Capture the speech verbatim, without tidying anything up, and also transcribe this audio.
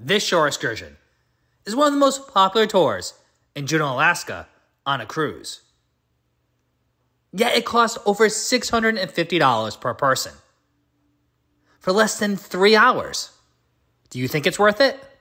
This shore excursion is one of the most popular tours in Juneau, Alaska on a cruise. Yet it costs over six hundred fifty dollars per person for less than three hours. Do you think it's worth it?